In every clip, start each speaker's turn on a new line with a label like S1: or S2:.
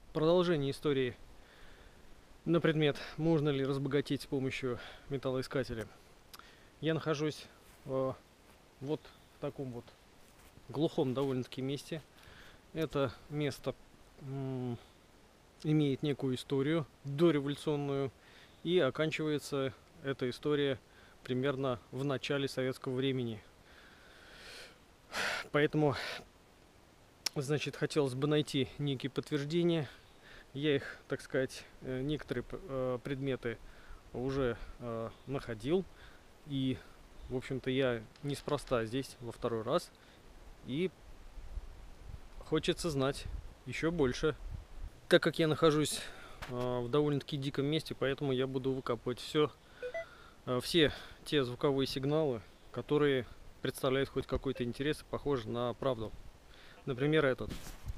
S1: Продолжение истории на предмет, можно ли разбогатеть с помощью металлоискателя. Я нахожусь вот в таком вот глухом довольно-таки месте. Это место имеет некую историю дореволюционную, и оканчивается эта история примерно в начале советского времени. Поэтому, значит, хотелось бы найти некие подтверждения. Я их, так сказать, некоторые предметы уже находил. И, в общем-то, я неспроста здесь во второй раз. И хочется знать еще больше. Так как я нахожусь в довольно-таки диком месте, поэтому я буду выкапывать все те звуковые сигналы, которые представляют хоть какой-то интерес и похожи на правду. Например, этот.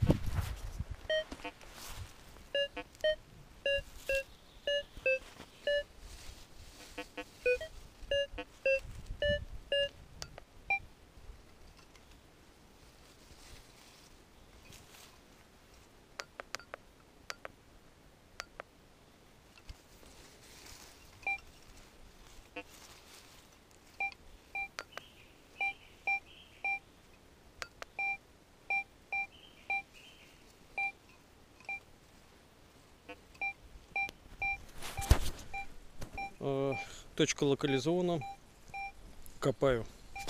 S1: Точка локализована. Копаю.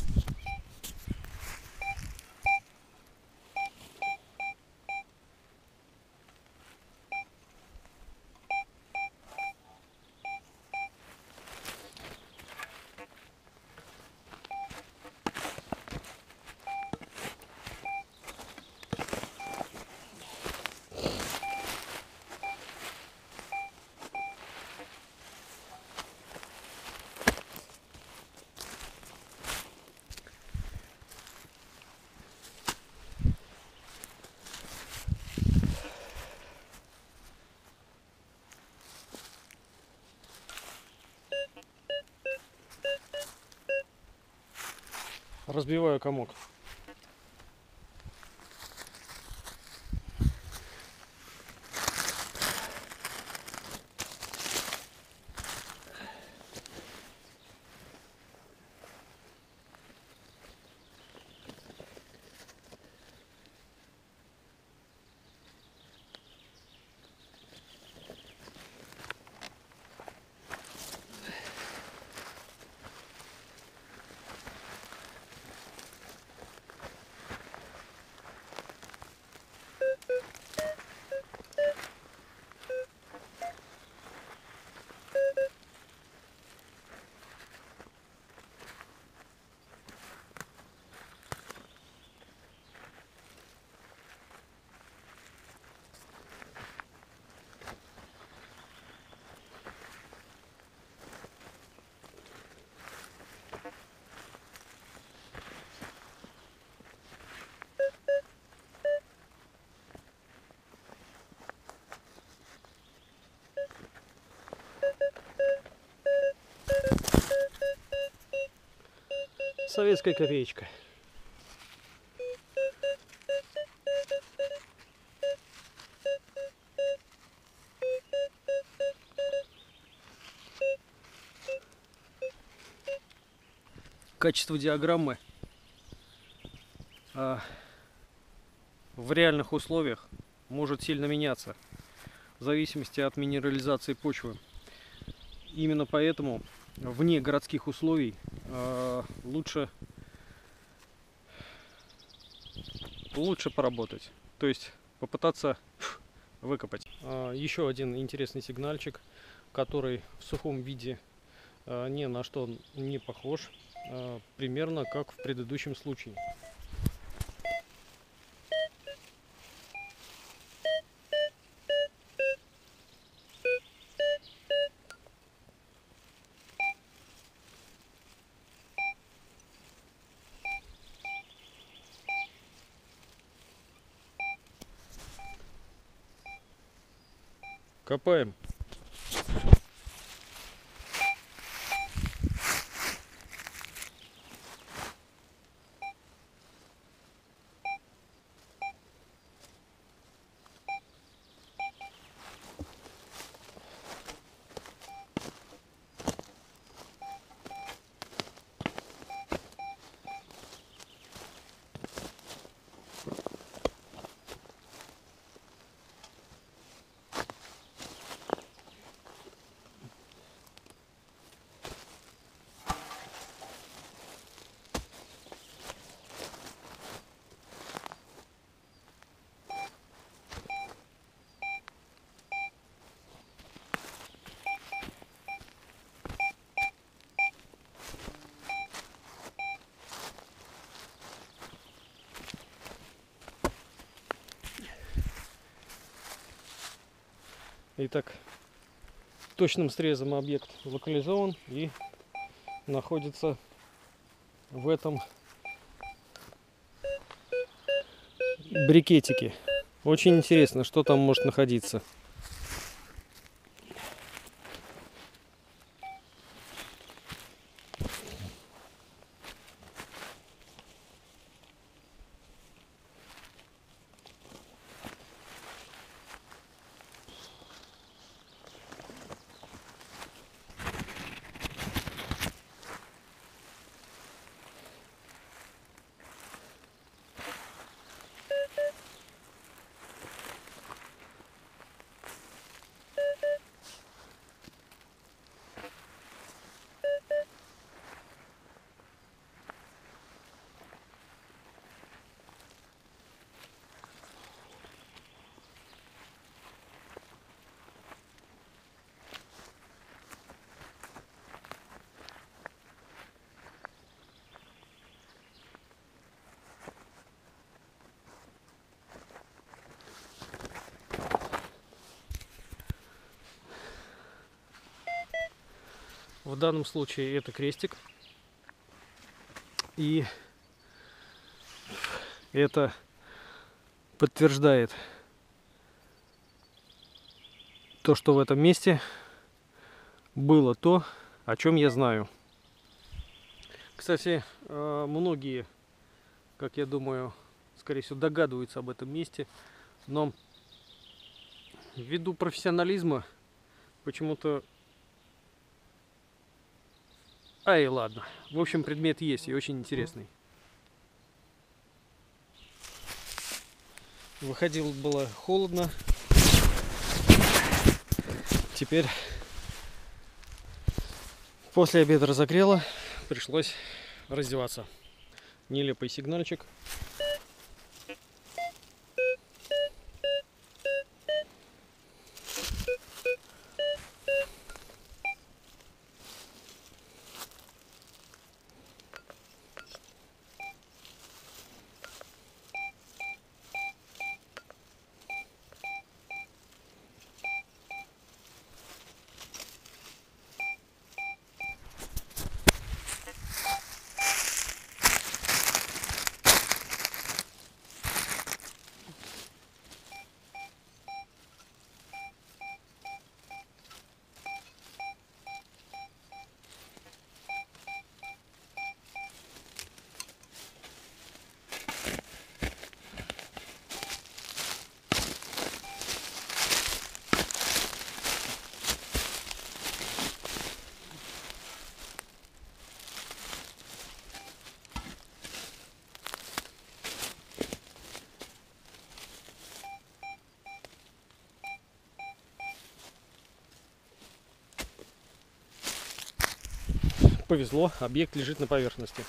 S1: Разбиваю комок. Советская копеечка. Качество диаграммы в реальных условиях может сильно меняться в зависимости от минерализации почвы. Именно поэтому вне городских условий лучше поработать, то есть попытаться выкопать. Еще один интересный сигнальчик, который в сухом виде ни на что не похож, примерно как в предыдущем случае. Копаем. Итак, точным срезом объект локализован и находится в этом брикетике. Очень интересно, что там может находиться. В данном случае это крестик. И это подтверждает то, что в этом месте было то, о чем я знаю. Кстати, многие, как я думаю, скорее всего, догадываются об этом месте, но ввиду профессионализма почему-то... Ай, ладно. В общем, предмет есть и очень интересный. Выходил, было холодно. Теперь после обеда разогрело, пришлось раздеваться. Нелепый сигнальчик. Повезло, объект лежит на поверхности.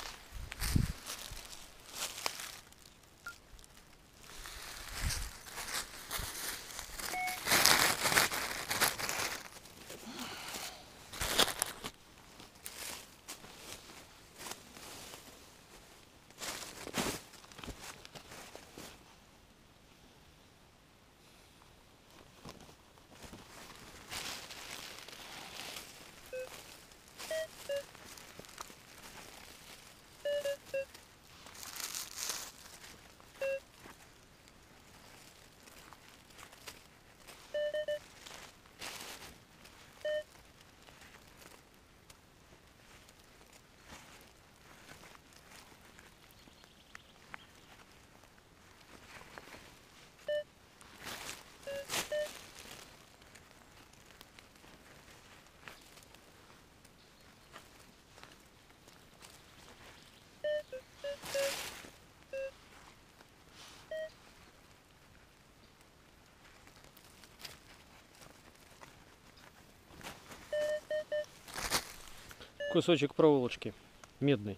S1: Кусочек проволочки медный.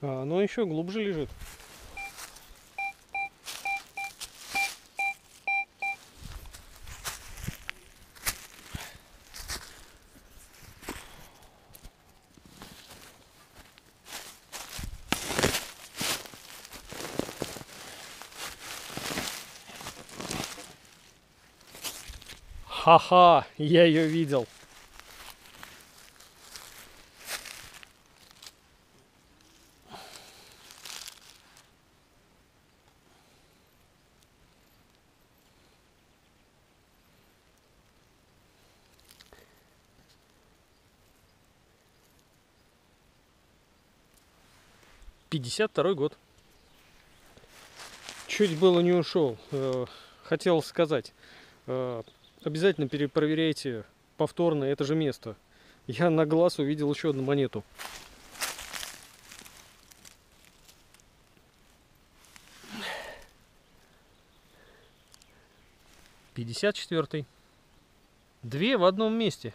S1: Но еще глубже лежит. Ха-ха, я ее видел. «52-й год». Чуть было не ушел. Хотел сказать, обязательно перепроверяйте повторно это же место. Я на глаз увидел еще одну монету. 54-й. Две в одном месте.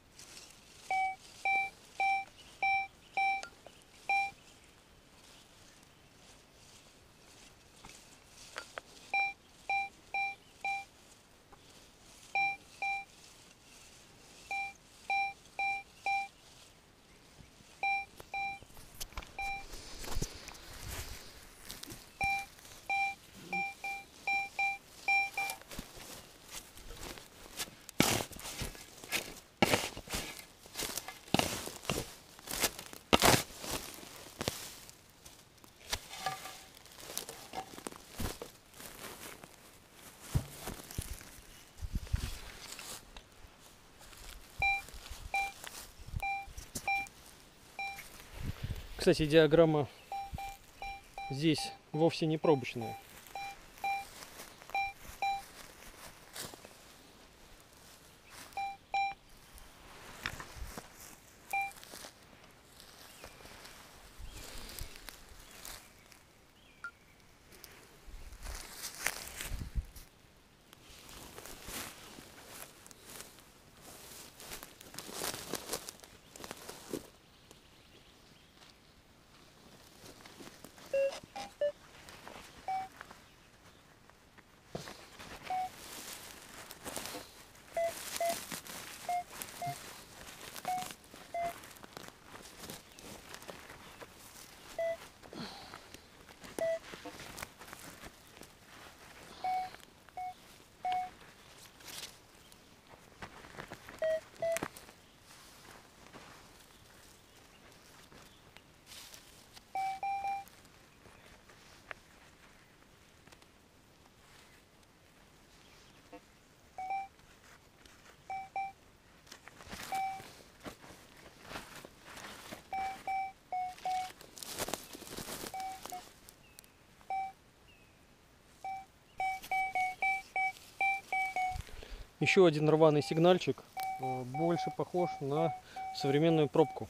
S1: Кстати, диаграмма здесь вовсе не пробочная. Еще один рваный сигнальчик, больше похож на современную пробку.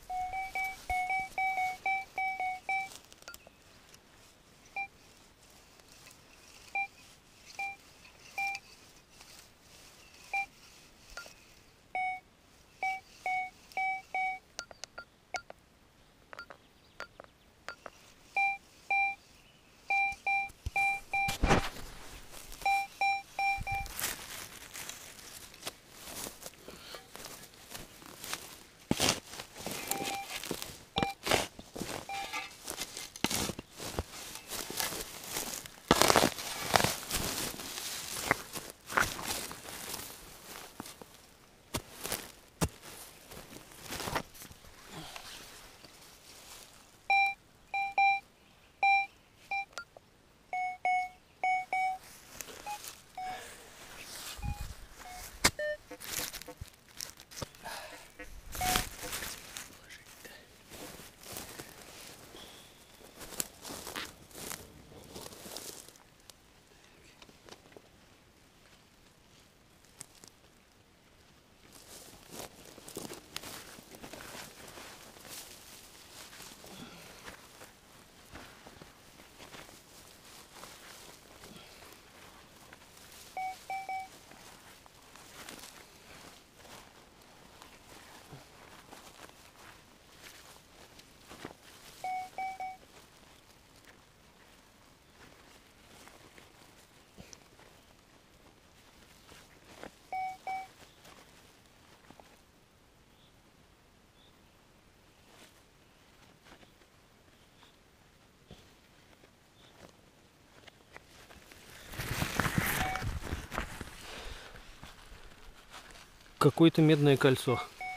S1: какое-то медное кольцо.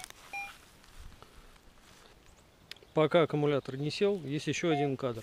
S1: Пока аккумулятор не сел, есть еще один кадр.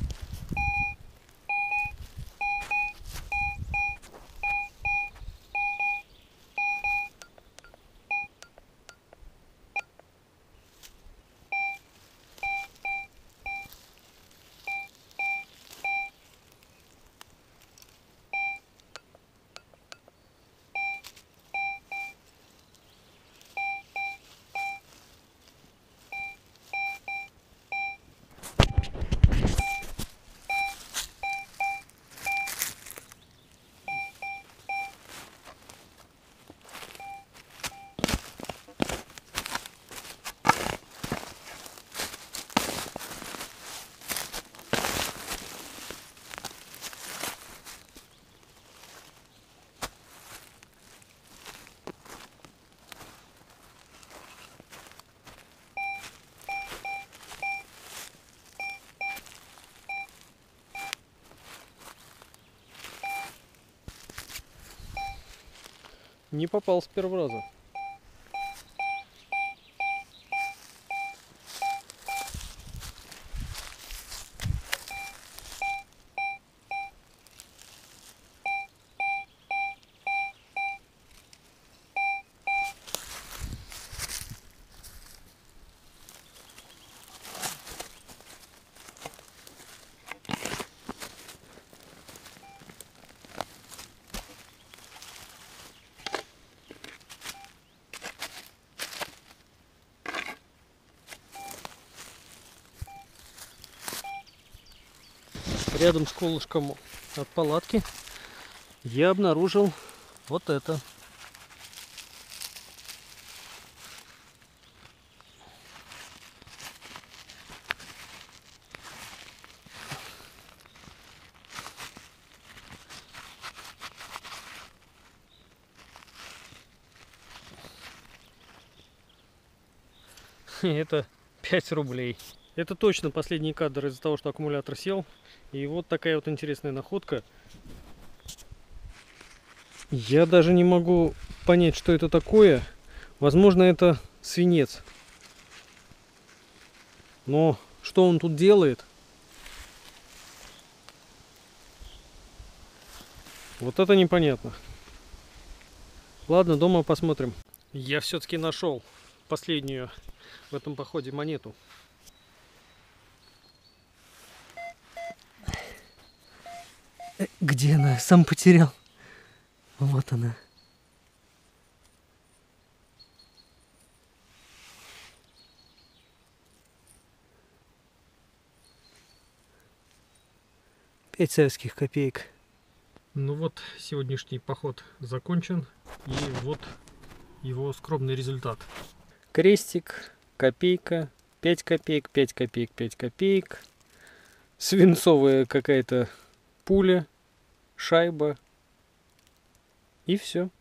S1: Не попал с первого раза. Рядом с колышком от палатки я обнаружил вот это. Это 5 рублей. Это точно последний кадр из-за того, что аккумулятор сел. И вот такая вот интересная находка. Я даже не могу понять, что это такое. Возможно, это свинец. Но что он тут делает? Вот это непонятно. Ладно, дома посмотрим. Я все-таки нашел последнюю в этом походе монету.
S2: Где она? Сам потерял. Вот она. Пять советских копеек.
S1: Ну вот, сегодняшний поход закончен. И вот его скромный результат. Крестик, копейка, 5 копеек, 5 копеек, 5 копеек. Свинцовая какая-то пуля, шайба. И все.